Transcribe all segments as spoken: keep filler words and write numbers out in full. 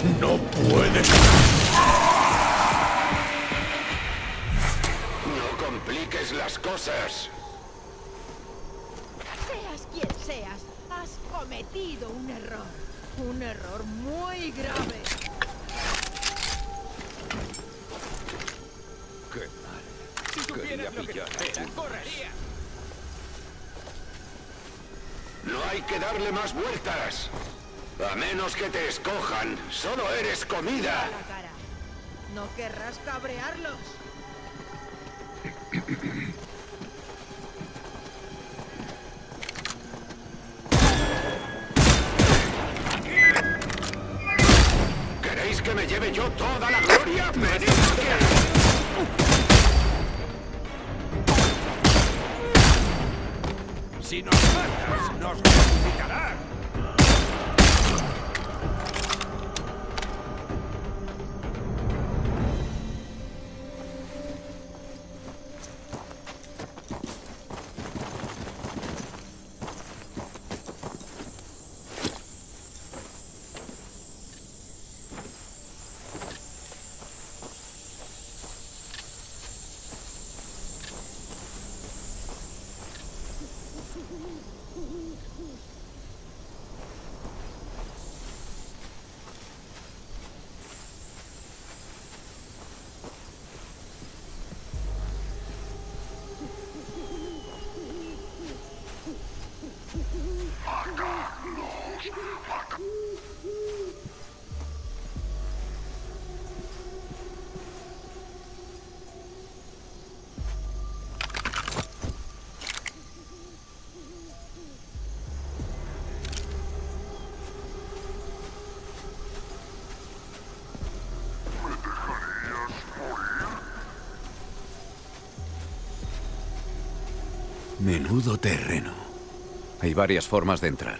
No puede. No compliques las cosas. Seas quien seas, has cometido un error. Un error muy grave. Qué mal. Si supieras lo que te espera, correría. No hay que darle más vueltas. A menos que te escojan, solo eres comida. La cara. No querrás cabrearlos. ¿Queréis que me lleve yo toda la gloria? ¡Venid aquí! Si nos matas, nos resucitarán. Menudo terreno. Hay varias formas de entrar.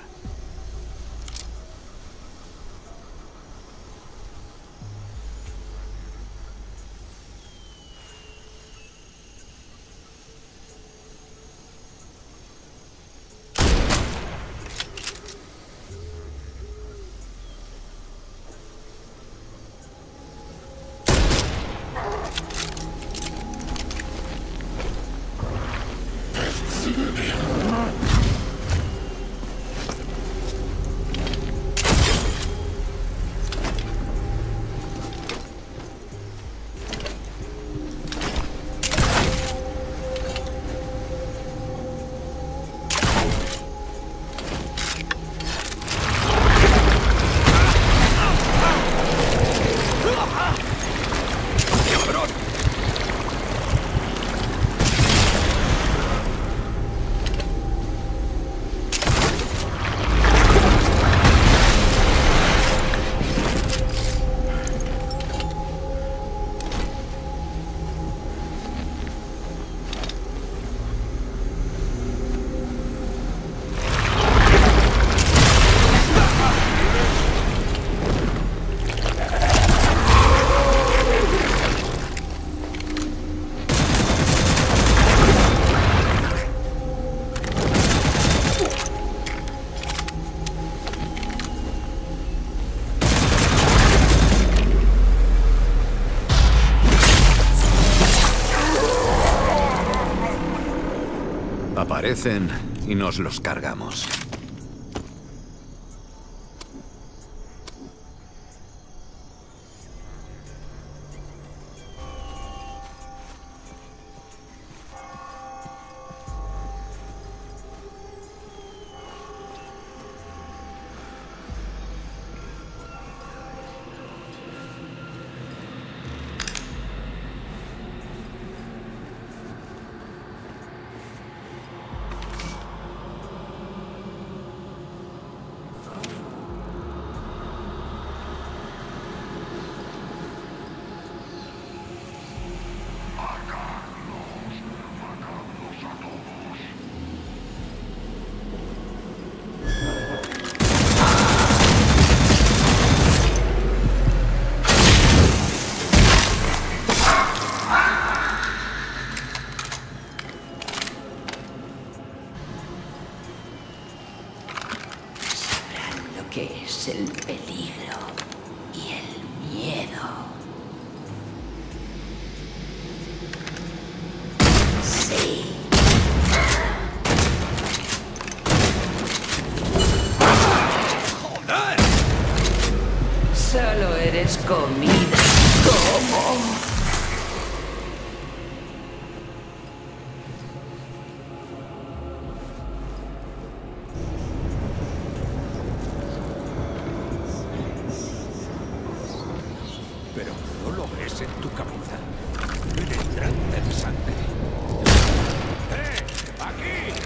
Aparecen y nos los cargamos. ¿Qué es el peligro y el miedo. Sí. ¡Joder! Solo eres comida. ¿Cómo? Pero no lo ves en tu cabeza. Penetrante de sangre. ¡Eh! ¡Aquí!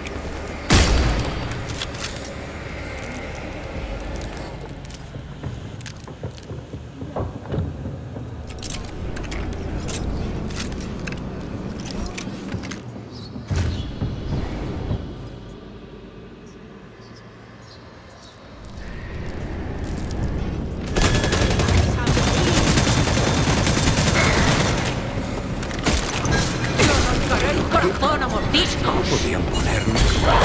¡Corazón a mordiscos! Podían ponernos.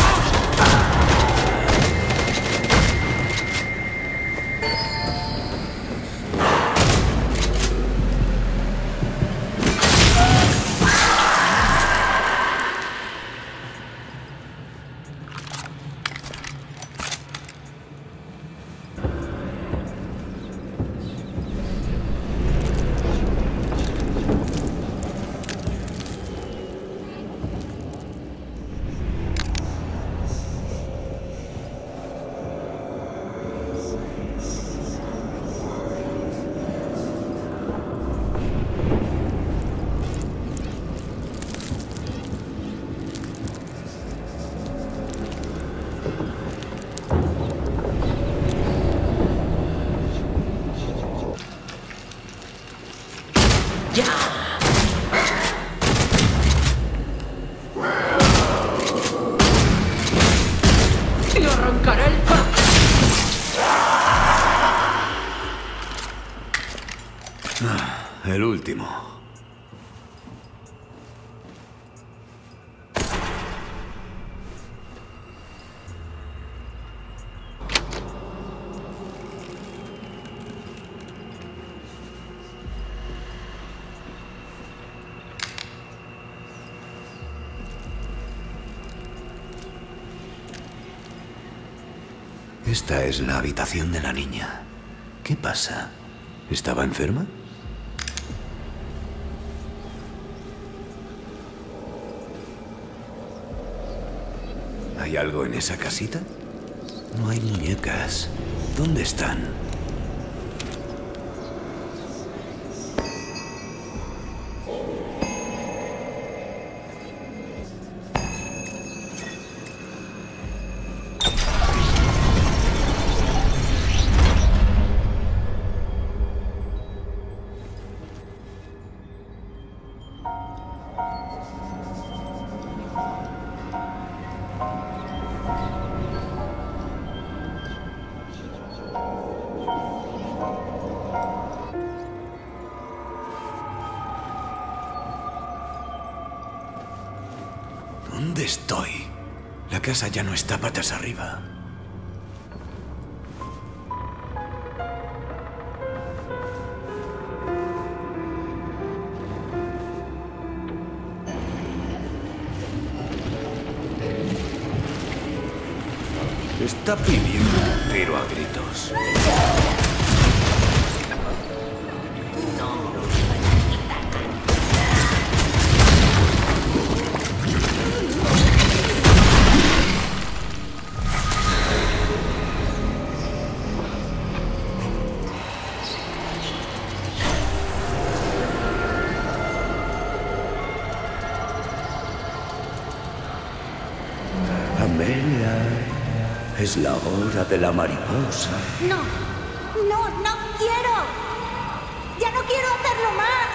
¡Te arrancaré el pa... Ah, el último. Esta es la habitación de la niña. ¿Qué pasa? ¿Estaba enferma? ¿Hay algo en esa casita? No hay muñecas. ¿Dónde están? ¿Dónde estoy? La casa ya no está patas arriba. Está pidiendo un tiro a gritos. Amelia, es la hora de la mariposa. No, no, no quiero. Ya no quiero hacerlo más.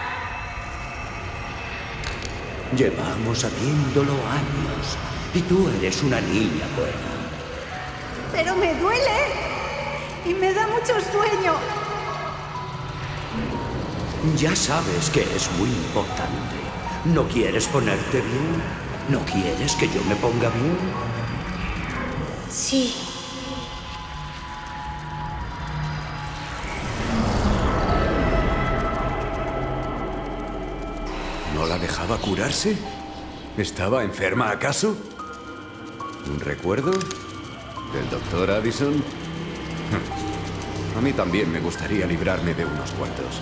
Llevamos haciéndolo años y tú eres una niña buena. Pero me duele y me da mucho sueño. Ya sabes que es muy importante. ¿No quieres ponerte bien? ¿No quieres que yo me ponga bien? Sí. dejaba curarse? ¿Estaba enferma acaso? ¿Un recuerdo? ¿Del doctor Addison? A mí también me gustaría librarme de unos cuantos.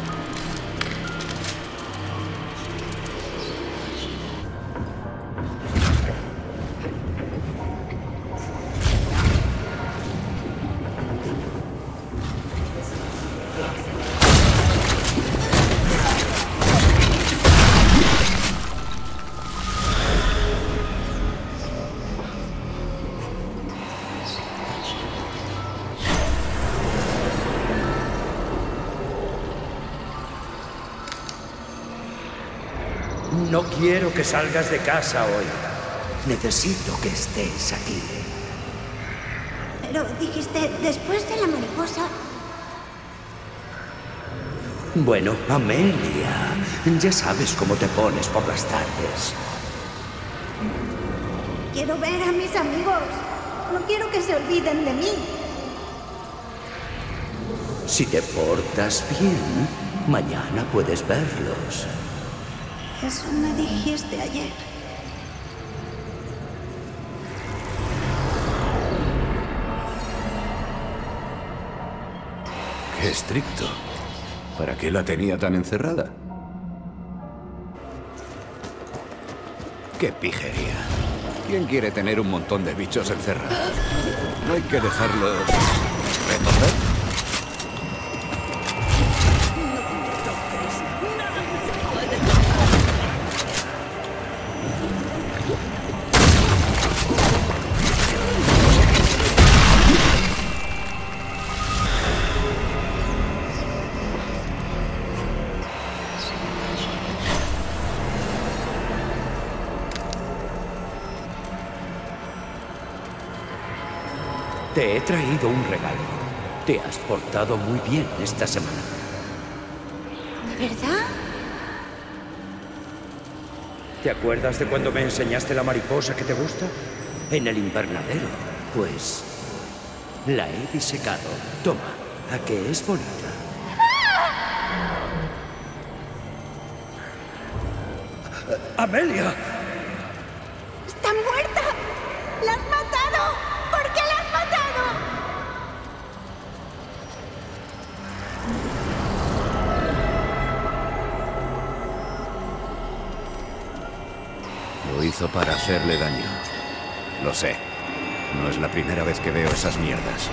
No quiero que salgas de casa hoy. Necesito que estés aquí. Pero dijiste, después de la mariposa... Bueno, Amelia, ya sabes cómo te pones por las tardes. Quiero ver a mis amigos. No quiero que se olviden de mí. Si te portas bien, mañana puedes verlos. Eso me dijiste ayer. Qué estricto. ¿Para qué la tenía tan encerrada? ¡Qué pijería! ¿Quién quiere tener un montón de bichos encerrados? No hay que dejarlos retorcer. Te he traído un regalo. Te has portado muy bien esta semana. ¿De verdad? ¿Te acuerdas de cuando me enseñaste la mariposa que te gusta? En el invernadero. Pues... la he disecado. Toma, ¿a qué es bonita? ¡Ah! ¡Amelia! ¡Está muerta! ¡La has matado! ¿Por qué la has matado? Lo hizo para hacerle daño. Lo sé. No es la primera vez que veo esas mierdas.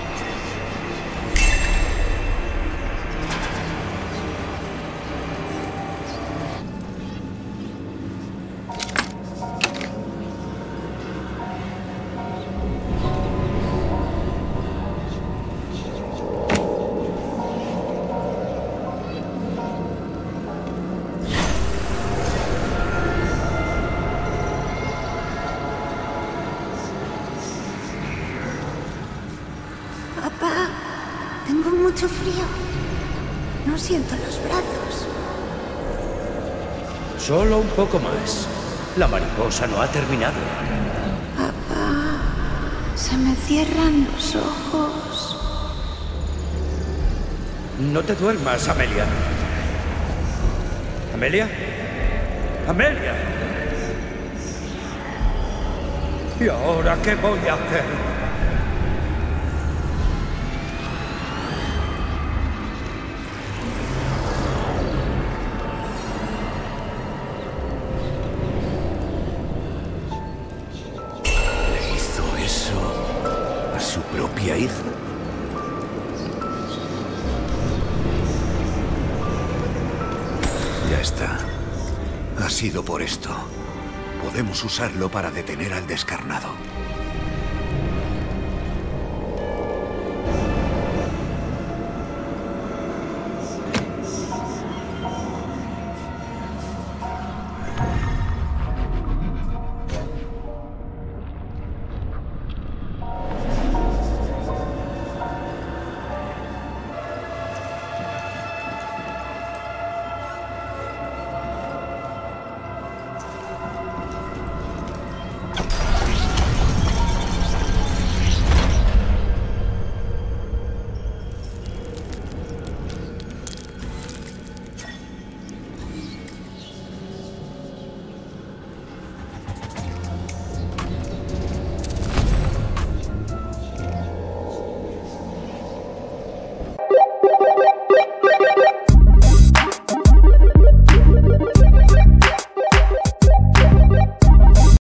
Papá, tengo mucho frío. No siento los brazos. Solo un poco más. La mariposa no ha terminado. Papá, se me cierran los ojos. No te duermas, Amelia. ¿Amelia? ¡Amelia! ¿Y ahora qué voy a hacer? ¿Su propia hija? Ya está. Ha sido por esto. Podemos usarlo para detener al descarnado.